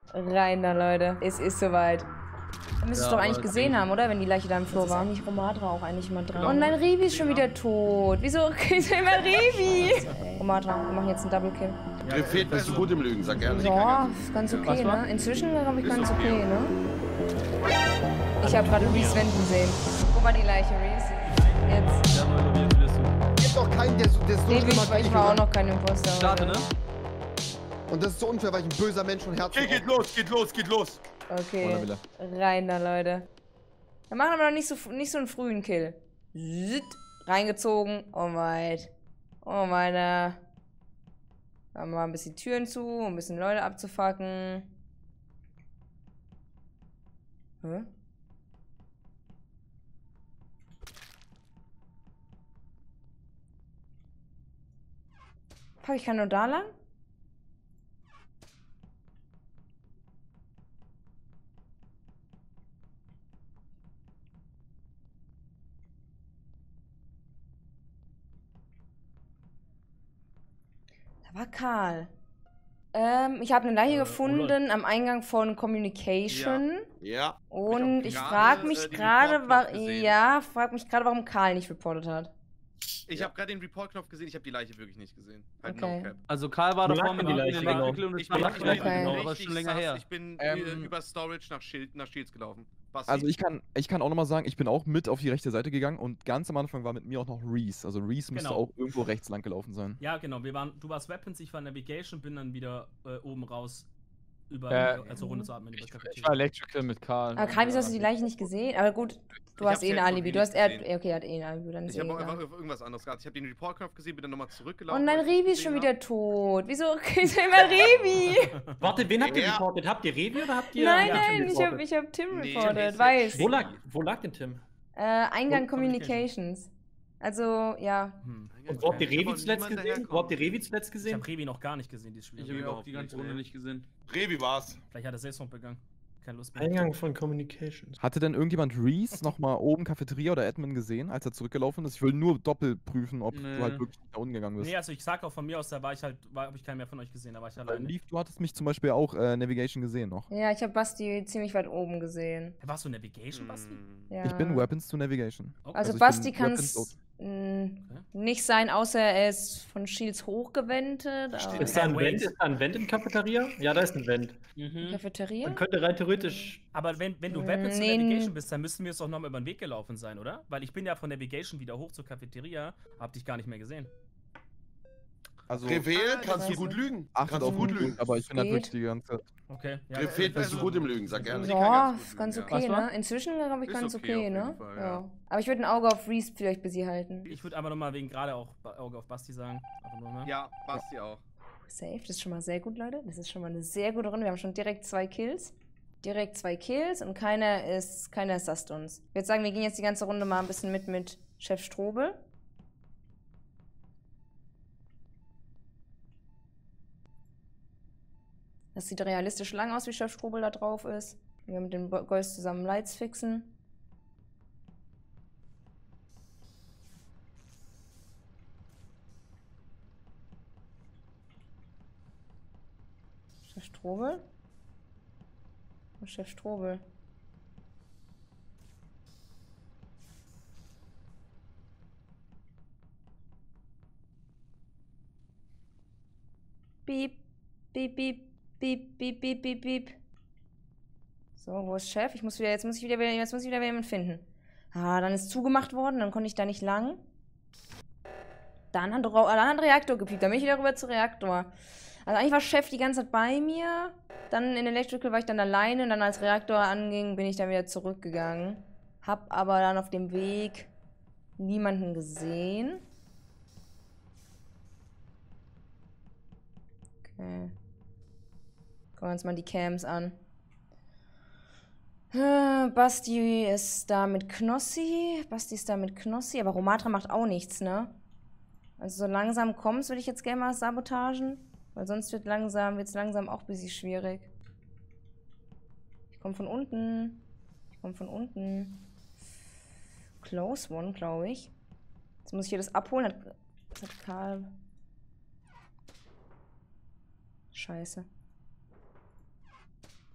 Rein da, Leute. Es ist soweit. Dann müsstest du doch eigentlich gesehen haben, oder? Wenn die Leiche da im Flur war. Nicht Romatra auch eigentlich immer dran. Oh nein, Revi ist schon wieder tot. Wieso ist immer Revi? Romatra, wir machen jetzt einen Double Kill. Mir fehlt, bist du gut im Lügen, sag ehrlich. Ja, ist ganz okay, ne? Inzwischen glaube ich ganz okay, ne? Ich habe gerade Reese wenden sehen. Wo war die Leiche, Reese? Jetzt. Ja, Leute, jetzt wirst du. Gibt doch keinen, der so Nee, ich war auch noch kein Imposter. Schade, ne? Und das ist so unfair, weil ich ein böser Mensch und Herz. Geht los, geht los, geht los. Okay, rein da, Leute. Wir machen aber noch nicht so einen frühen Kill. Zit, reingezogen und weit. Oh, meine. Dann mal ein bisschen Türen zu, um ein bisschen Leute abzufacken. Hä? Fuck, ich kann nur da lang? Da war Karl. Ich habe eine Leiche gefunden am Eingang von Communication. Ja. Und ich frage mich gerade, warum Karl nicht reportet hat. Ich habe gerade den Report-Knopf gesehen, ich habe die Leiche wirklich nicht gesehen. Halt Okay. no cap. Also Karl war davor mit die in Leiche, den genau. Electrical und Ich bin aber ist schon länger her. Ich bin über Storage nach Shields gelaufen. Basti. Also ich kann auch nochmal sagen, ich bin auch mit auf die rechte Seite gegangen und ganz am Anfang war mit mir auch noch Reese. Also Reese müsste auch irgendwo rechts lang gelaufen sein. Ja, genau. Du warst Weapons, ich war Navigation, bin dann wieder oben raus also runter zu atmen. Ich war Electrical mit Karl. Aber Karl, wieso hast du die Leiche nicht gesehen? Aber gut, du hast eh ein Alibi. Du hast okay, er hat eh ein Alibi. Dann ist ich habe egal. einfach irgendwas anderes gehabt. Ich habe den Report-Knopf gesehen, bin dann nochmal Oh zurückgelaufen. nein, Revi ist schon wieder tot. Wieso ist immer Revi? Warte, wen habt ihr reportet? Habt ihr Revi oder habt ihr... Nein, ich hab Tim reportet, weiß. Wo lag denn Tim? Eingang Communications. Also, ja. Und wo habt ihr Revi zuletzt gesehen? Ich hab Revi noch gar nicht gesehen, dieses Spiel. Ich habe auch die ganze Runde nicht gesehen. Revi war's. Vielleicht hat er Selbstmord begangen. Keine Lust mehr. Eingang von Communications. Hatte denn irgendjemand Reese nochmal oben Cafeteria oder Admin gesehen, als er zurückgelaufen ist? Ich will nur doppelt prüfen, ob du halt wirklich da unten gegangen bist. Nee, also ich sag auch von mir aus, da hab ich keinen mehr von euch gesehen, da war ich alleine. Leaf, du hattest mich zum Beispiel auch Navigation gesehen noch. Ja, ich habe Basti ziemlich weit oben gesehen. Warst du Navigation, Basti? Ja. Ich bin Weapons to Navigation. Also, Also ich Basti bin kann Weapons es nicht sein, außer er ist von Shields hochgewendet. Ist da ein Vent? Ist da ein Vent in Cafeteria? Ja, da ist ein Vent. Cafeteria? Dann könnte rein theoretisch... Aber wenn du Weapons zu Navigation bist, dann müssten wir es doch nochmal über den Weg gelaufen sein, oder? Weil ich bin ja von Navigation wieder hoch zur Cafeteria, hab dich gar nicht mehr gesehen. Also, Reveal, kannst du gut lügen. achtet auf gut lügen, aber ich bin halt wirklich die ganze Zeit. Okay. Ja, fehlt, bist du gut im Lügen, sag ehrlich. Ja, ist ganz okay, ne? Inzwischen glaube ich ganz okay, ne? Fall, ja. Aber ich würde ein Auge auf Reese vielleicht bis sie halten. Ich würde aber nochmal wegen gerade auch Auge auf Basti sagen. Einfach nur, ne? Ja, Basti auch. Safe, das ist schon mal sehr gut, Leute. Das ist schon mal eine sehr gute Runde. Wir haben schon direkt 2 Kills. Direkt 2 Kills und keiner assasst uns. Ich würde sagen, wir gehen jetzt die ganze Runde mal ein bisschen mit Chef Strobel. Das sieht realistisch lang aus, wie Chef Strobel da drauf ist. Wir mit dem Ghost zusammen Lights fixen. Chef Strobel? Oh, Chef Strobel. Piep, piep, piep. Piep, piep, piep, piep, piep. So, wo ist Chef? Jetzt muss ich wieder jemanden finden. Ah, dann ist zugemacht worden, dann konnte ich da nicht lang. Dann hat Reaktor gepiept, dann bin ich wieder rüber zu Reaktor. Also eigentlich war Chef die ganze Zeit bei mir. Dann in Electrical war ich dann alleine und dann als Reaktor anging, bin ich dann wieder zurückgegangen. Hab aber dann auf dem Weg niemanden gesehen. Okay. Gucken wir uns mal die Cams an. Basti ist da mit Knossi. Aber Romatra macht auch nichts, ne? Also so langsam kommt's, würde ich jetzt gerne mal sabotagen. Weil sonst wird's langsam auch ein bisschen schwierig. Ich komme von unten. Close one, glaube ich. Jetzt muss ich hier das abholen. Das hat Karl. 'n Scheiße.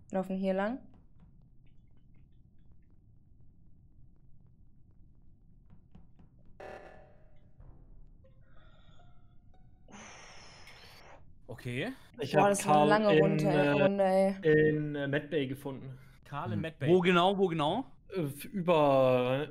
Laufen hier lang. Okay. Ich Boah, habe das war eine lange Runde, ey. in Medbay gefunden. Karl in Medbay. Wo genau? Über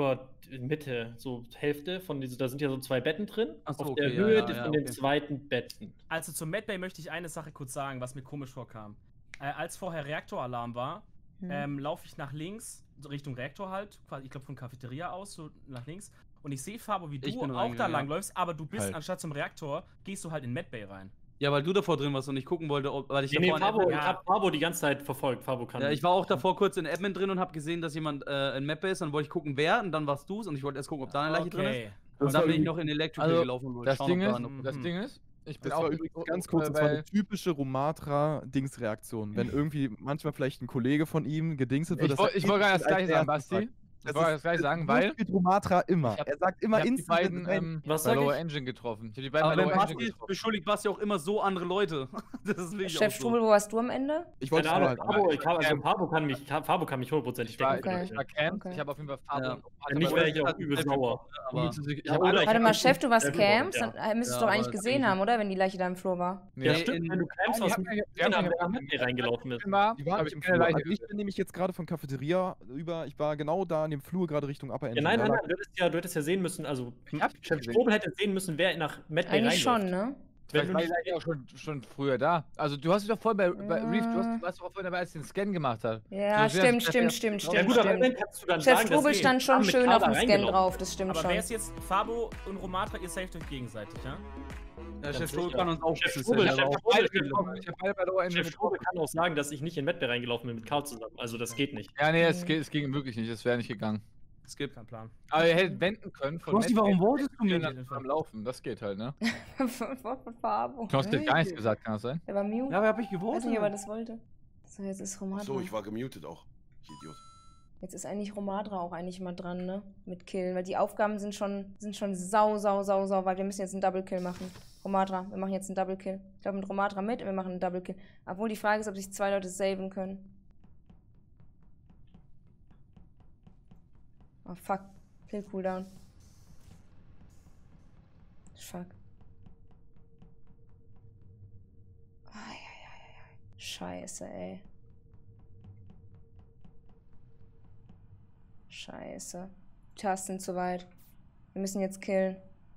Mitte, so Hälfte von diesem, da sind ja so 2 Betten drin. Ach so, auf okay, der Höhe ja, von den okay. zweiten Betten. Also zum Medbay möchte ich eine Sache kurz sagen, was mir komisch vorkam. Als vorher Reaktoralarm war, laufe ich nach links, so Richtung Reaktor halt, quasi, ich glaube von Cafeteria aus, so nach links. Und ich sehe, Fabo, wie Ich du bin auch da reingegangen, lang läufst, aber du bist Halt. anstatt zum Reaktor, gehst du halt in Medbay rein. Ja, weil du davor drin warst und ich gucken wollte, weil ich Nee, davor in Fabo, Admin... ich habe Fabo die ganze Zeit verfolgt. Fabo kann. Ja, ich war auch davor kurz in Admin drin und habe gesehen, dass jemand in Map ist. Dann wollte ich gucken, wer, und dann warst du's und ich wollte erst gucken, ob da eine Leiche drin ist. Und dann bin ich noch in Electrical Also, gelaufen und wollte Das schauen, Ding ob ist, da noch... das Ding ist, ich bin Das auch war übrigens ganz kurz, das war eine typische Romatra-Dings-Reaktion. Wenn irgendwie manchmal vielleicht ein Kollege von ihm gedingset wird. Ich wollte gar nicht das gleiche sagen, Basti. Ich wollte das gleiche sagen, weil Mit Romatra immer. Ich hab- Er sagt ich immer habe die instant. beiden Was bei sag Lower ich? Engine getroffen. Ich habe die beiden Aber bei wenn Lower Engine Basti ist getroffen. beschuldigt, Basti auch immer so andere Leute. Das ist wirklich Chef auch Strubel, wo warst du am Ende? Ich wollte Keine halt Ahnung, Fabo kann mich hundertprozentig Ich war, decken. Okay. ich war Camp, Okay. ich habe auf jeden Fall Farbe Ja. und Wenn nicht, wäre ich auch übel sauer. Aber Ich Ja, hab oder alle- ich Warte hab mal, nicht Chef, du warst sehr gut, Camps, ja. dann müsstest Ja, du doch aber eigentlich das gesehen kann haben, oder? Wenn die Leiche da im Flur war. Ja, Nee, stimmt, wenn du Camps Ich aus hab dem mir- wir gesehen haben haben, ja- wer mit dir reingelaufen ist. Immer, Die waren hab nicht ich im keine Flur. Leiche Also ich gesehen. bin nämlich jetzt gerade von Cafeteria rüber. Ich war genau da in dem Flur gerade Richtung Upper Ja, Engine. nein, Da nein, lag- nein, du hättest ja sehen müssen, also Ich hab's Chef gesehen. Strobel hätte sehen müssen, wer nach Medbay Eigentlich reinläuft. schon, ne? Vielleicht Wenn war du die nicht- Leiche auch schon früher da. Also du hast dich doch voll bei Reef, du warst doch auch vorhin dabei, als ich den Scan gemacht habe. Ja, So, stimmt, das- stimmt, das- stimmt, Ja stimmt, gut, aber dann stimmt. kannst du dann Chef sagen, dass Strubel die stand schon mit schön Kader auf dem Scan reingelaufen. drauf, das stimmt Aber schon. wer ist jetzt Fabo und Romatra, ihr saved euch gegenseitig, ja? der Chef Ganz Strobel sicher. kann uns auch Chef ein Strobel, bisschen... Chef aber- Strobel, Ich habe beide bei Lower Engine Chef Strobel getroffen. kann auch sagen, dass ich nicht in Medbay reingelaufen bin mit Karl zusammen. Also das geht nicht. Ja, nee, es ging wirklich nicht, es wäre nicht gegangen. Es gibt... Kein Plan. Aber ihr hättet wenden können von Basti, warum wolltest du mich? am Laufen, das geht halt, ne? Von Fabo. Du hast dir gar nichts gesagt, kann das sein? Der war mute. Ja, aber hab ich Ich weiß gewohnt. nicht, ob er das wollte. So, jetzt ist Ach Romatra. so, ich war gemutet auch. Ich Idiot. Jetzt ist eigentlich Romatra auch eigentlich mal dran, ne? Mit Killen, weil die Aufgaben sind schon sau weit. Wir müssen jetzt einen Double Kill machen. Romatra, wir machen jetzt einen Double Kill. Ich glaube mit Romatra mit und wir machen einen Double Kill. Obwohl die Frage ist, ob sich 2 Leute saven können. Oh fuck. Kill Cooldown. Fuck. Eieieiei. Scheiße, ey. Scheiße. Die Tasten sind zu weit. Wir müssen jetzt killen.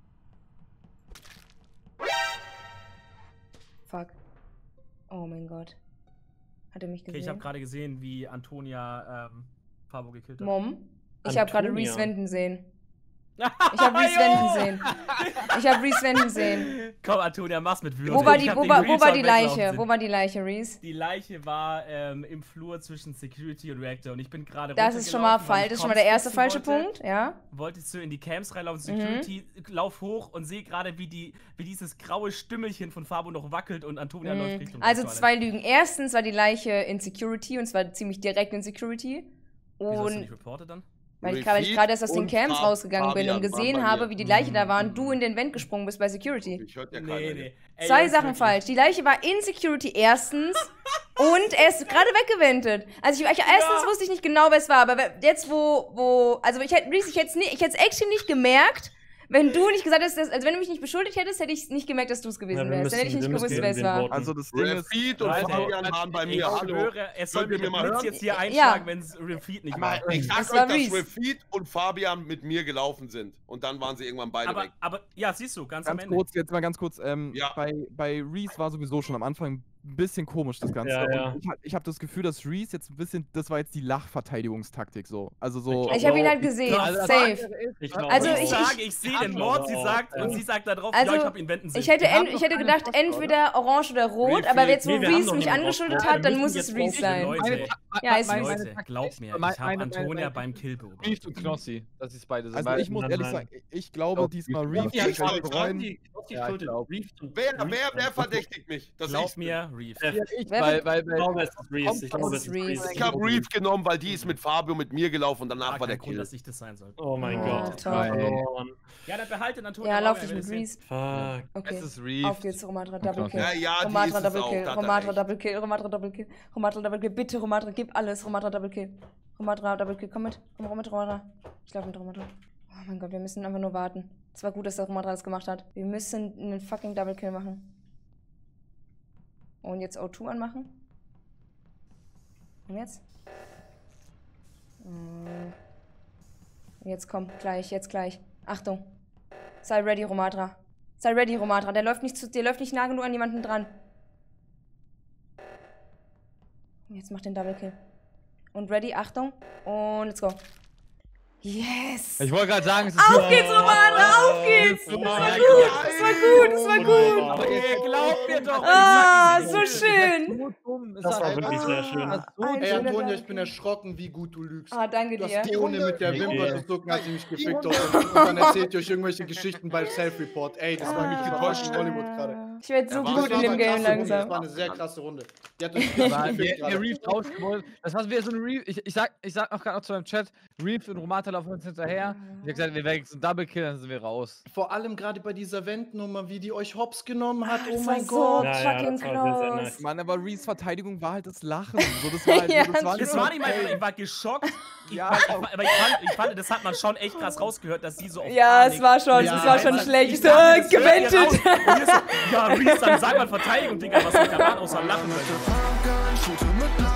Fuck. Oh mein Gott. Hat er mich Okay, gesehen? ich habe gerade gesehen, wie Antonia Fabo gekillt hat. Mom? Ich habe gerade Antonia. Reese Wenden sehen. Ich habe Reese Wenden sehen. Ich habe Reese Wenden sehen. Komm, Antonia, mach's mit Würde. Wo war die, Ich hab wo den war, Real wo war Talk die weglaufen Leiche? sehen. Wo war die Leiche, Reese? Die Leiche war im Flur zwischen Security und Reactor und ich bin gerade Das ist schon mal runtergelaufen, weil falsch. ich Das ist schon mal der Comms erste fixen falsche wollte. Punkt, ja? Wollte ich so in die Camps reinlaufen, Security, lauf hoch und sehe gerade, wie dieses graue Stümmelchen von Fabo noch wackelt und Antonia läuft Richtung Also Toilette. 2 Lügen. Erstens war die Leiche in Security und zwar ziemlich direkt in Security. Wieso hast du Und nicht reportet dann? weil ich gerade erst aus den und Camps rausgegangen bin und Fabian waren gesehen bei habe, mir. wie die Leiche da war und du in den Vent gesprungen bist bei Security. Ich hörte ja keiner. Ey, 2 Jungs, Sachen wirklich. falsch. Die Leiche war in Security erstens und er ist gerade weggewendet. Also erstens wusste ich nicht genau, wer es war, aber jetzt also ich hätte es extrem nicht gemerkt, wenn du nicht gesagt hättest, also wenn du mich nicht beschuldigt hättest, hätte ich nicht gemerkt, dass du es gewesen wärst. Dann hätte ich nicht gewusst, wer es war. Also das Ding ist, Refeed und Leute, Fabian waren bei Ich mir. Hallo. schwöre, es soll Könnt ihr mir mir mal Blitz hören? jetzt hier einschlagen, Ja. wenn es Repeat nicht Aber macht. ich Das sag war euch, dass Reese. Refeed und Fabian mit mir gelaufen sind. Und dann waren sie irgendwann beide weg. Aber, ja, siehst du, ganz am ganz Ende. kurz, jetzt mal ganz kurz, Ja. bei Reese war sowieso schon am Anfang ein bisschen komisch das Ganze. Ja, ja. Und ich habe das Gefühl, dass Reese jetzt ein bisschen, das war jetzt die Lachverteidigungstaktik so. Also so. Ich habe ihn halt gesehen, safe. Also Ich sehe den Mord, sie sagt, und sie sagt da drauf, Also, ja, ich hab ihn wenden sehen. Ich hätte gedacht, entweder orange oder rot, aber jetzt, wo Nee, wir haben Reese noch mich niemanden angeschuldet rausgebracht. hat, dann Wir muss müssen es jetzt Reese sein. Leute, Ja, ist Leute, Reese. glaubt mir, Meine- ich habe meine- Antonia meine- beim Kill beobachtet. Reef und Knossi, das ist beide so. Also ich muss Nein, ehrlich nein. sagen, ich glaube Doch, diesmal Reese- Reese. Ich kann halt, bereuen. Die Ja, ich glaub. Wer verdächtigt mich? Das Glaub ich mir, Reef. Ich, Wer weil Ich glaube, es ist Reese. Ich glaube, Es es ist ist Reese. Reese. Ich habe Reef genommen, weil die ist mit Fabio mit mir gelaufen und danach war der Grund, Kill. dass ich das sein sollte. Oh mein Oh, Gott. toll. Verloren. Ja, dann behalte Antonio. Ja, lauf Rauer, ich wer mit will das Reese. Fuck. Okay. Es ist Reef. Auf geht's, Romatra Double Kill. Ja, ja, die Romatra ist es Double auch, Kill. da hat er Romatra recht. Double Kill. Romatra Double Kill. Romatra Double Kill. Bitte, Romatra, gib alles. Romatra Double Kill. Romatra Double Kill. Komm mit. Komm mit, Romatra. Ich lauf mit Romatra. Oh mein Gott, wir müssen einfach nur warten. Es war gut, dass der Romatra das gemacht hat. Wir müssen einen fucking Double Kill machen. Und jetzt O2 anmachen. Und jetzt? Jetzt komm, gleich, jetzt gleich. Achtung. Sei ready, Romatra. Sei ready, Romatra. Der läuft nicht nah genug an jemanden dran. Jetzt macht den Double Kill. Und ready, Achtung. Und let's go. Yes! Ich wollte gerade sagen, es ist Auf geht's, Romatra, auf geht's! Das war gut, das war gut, das war gut. Aber ihr glaubt mir doch. Ah, so schön. Das war wirklich sehr schön. Ey, Antonio, ich bin erschrocken, wie gut du lügst. Ah, danke Das dir. ohne mit der Wimper zu zucken, hat sie mich gefickt. Und dann erzählt ihr euch irgendwelche Geschichten bei Self-Report. Ey, das war wirklich enttäuschend in Hollywood gerade. Ich werde so Ja, gut in dem Game Das war langsam. eine sehr krasse Runde. Die hat euch richtig gefickt Der gerade. Reef rausgeholt. Das war wie so ein Reef. Ich sag noch gerade noch zu meinem Chat, Reef und Romata laufen uns hinterher. Ich hab gesagt, wir werden jetzt einen Double Kill, dann sind wir raus. Vor allem gerade bei dieser Wendnummer, wie die euch hops genommen hat. Oh Das mein war so Gott. Ja, fucking das war sehr, sehr close. nice. Mann, aber Rees Verteidigung war halt das Lachen. So, das war halt, Ja, das war Das war nicht mal, ich war geschockt. Aber ich fand, das hat man schon echt krass rausgehört, dass sie so auf Ja, Panik- es war schon, Ja, es war schon ich schlecht. Ich so, dachte, das hört ihr gewendet. raus. Und ihr so, ja, Reese, dann sag mal Verteidigung, Digga, was soll ich da außer lachen? Alter.